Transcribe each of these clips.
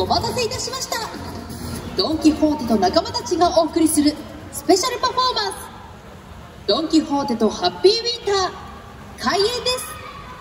待たせいたしました。ドン・キホーテと仲間たちがお送りするスペシャルパフォーマンス、ドン・キホーテとハッピーウィンター開演です。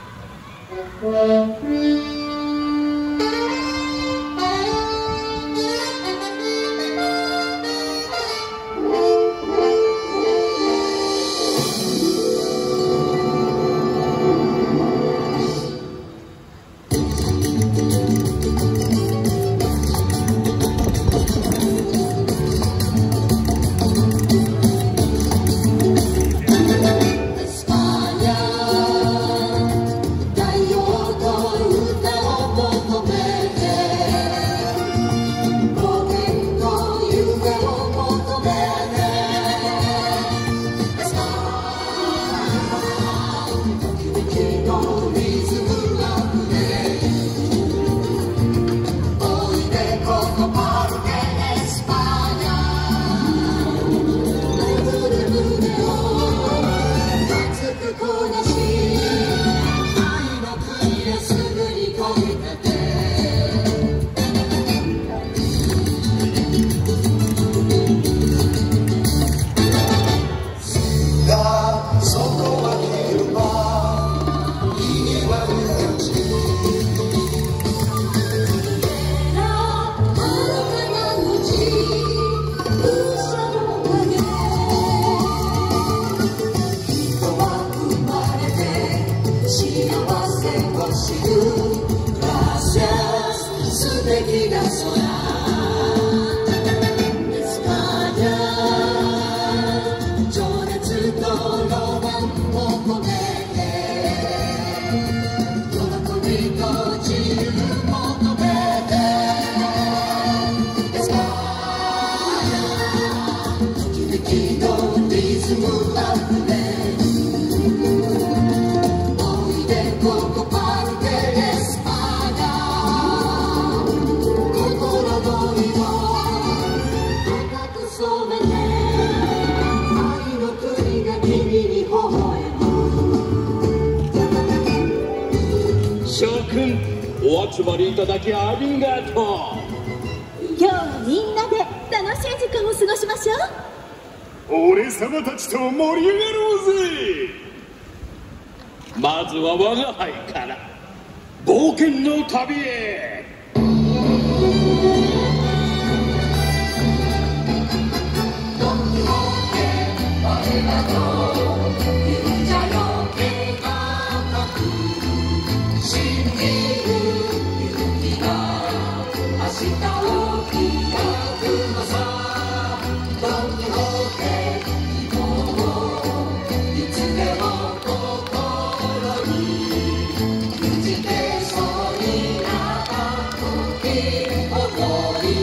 お集まりいただきありがとう。 今日はみんなで楽しい時間を過ごしましょう。俺様たちと盛り上がろうぜ。まずは我が輩から冒険の旅へ。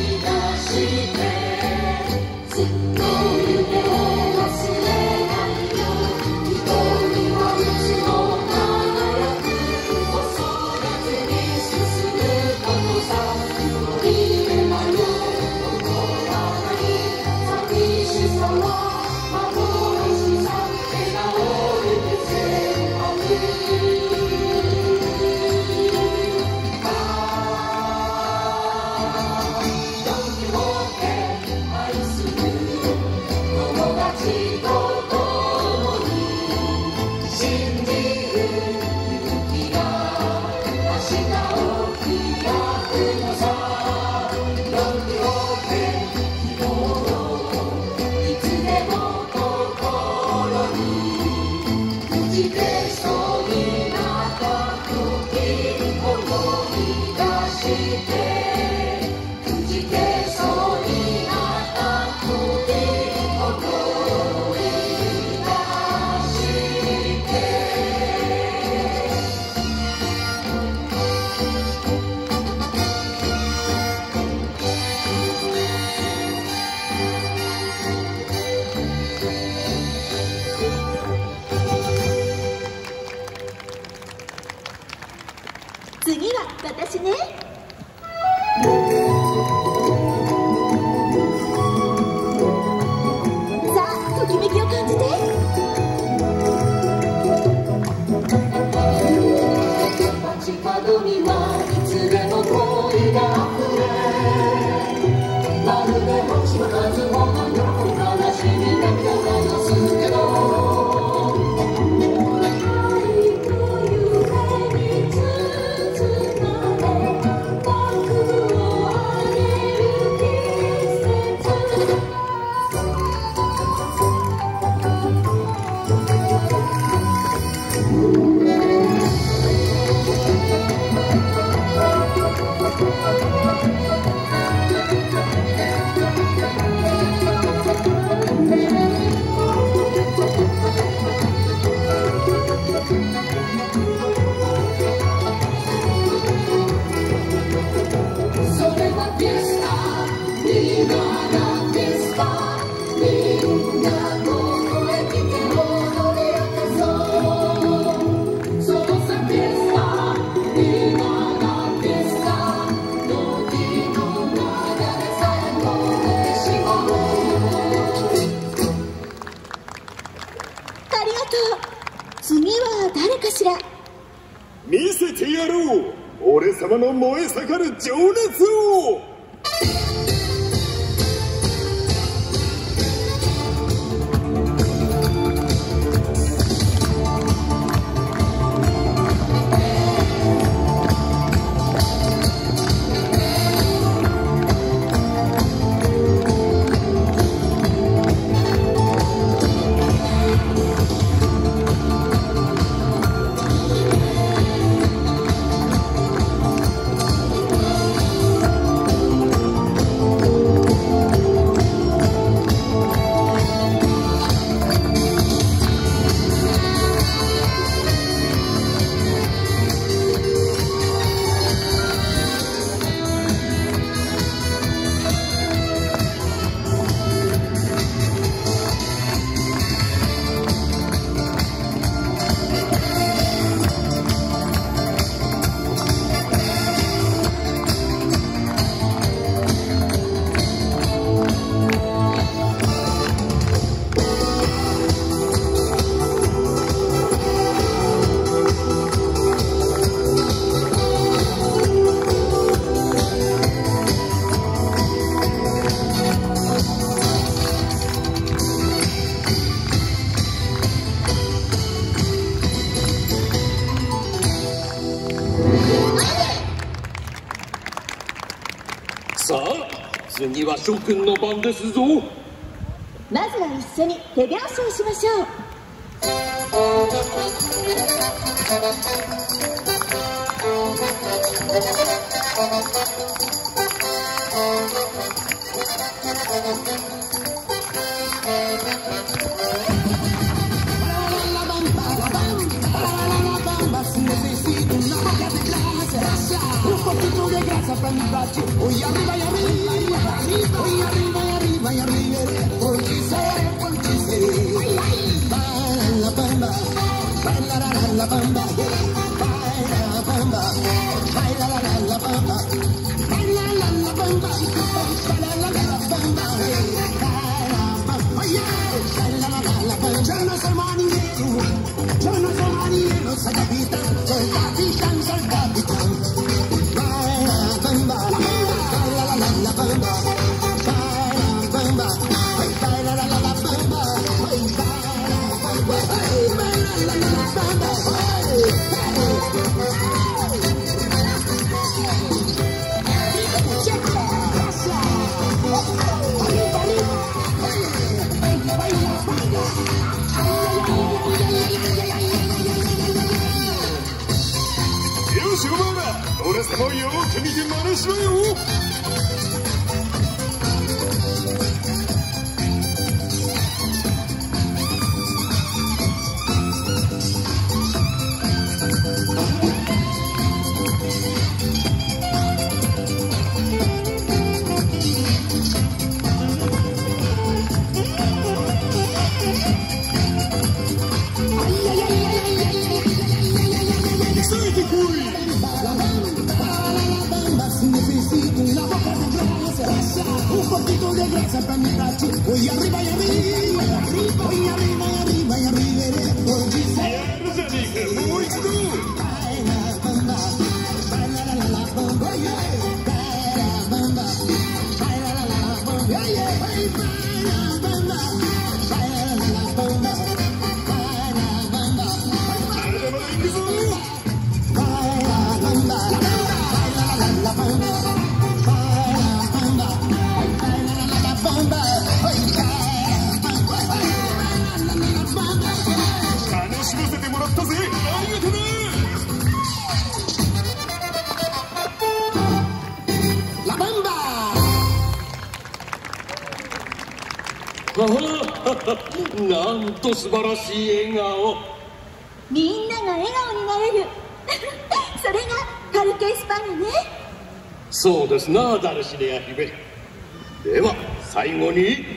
ずっと夢を忘れない見せてやろう、俺様の燃え盛る情熱を。さあ、次は諸君の番ですぞ。 まずは一緒に手拍子をしましょう。 Hoy arriba y arriba, hoy arriba y arriba y arriba, porque baila la bamba, baila la bamba, baila la bamba, baila la bamba, baila la bamba, baila la bamba, baila la bamba. Yo no soy marinero, soy capitán, soy capitán, soy capitán. よし、お前ら、俺様をよく見て真似しろよ。 La bamba necesita una なんと素晴らしい笑顔。 みんなが笑顔になれるそれがパルケ・エスパーニャね。 そうですな、ダルシネア姫。では最後に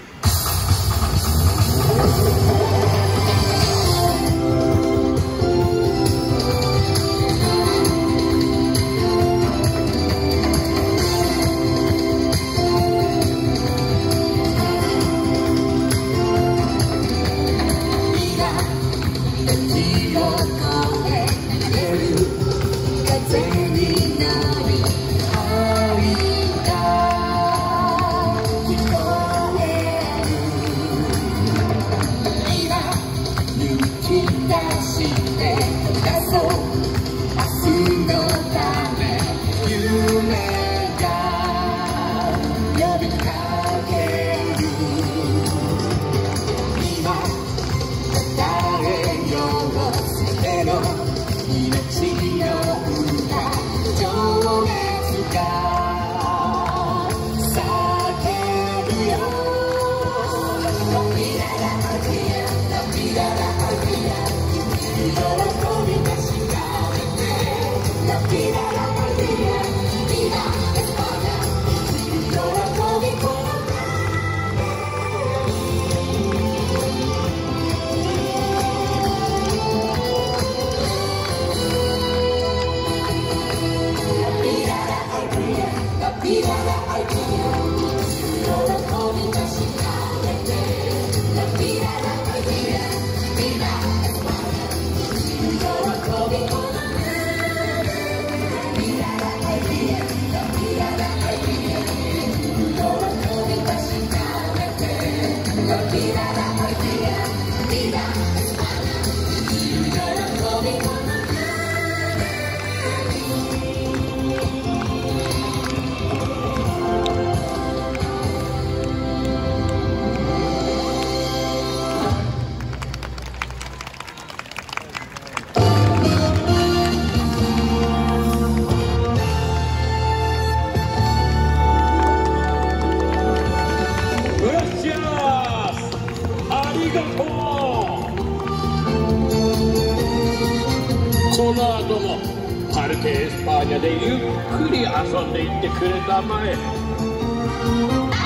この後もパルケ・エスパーニャでゆっくり遊んでいってくれたまえ。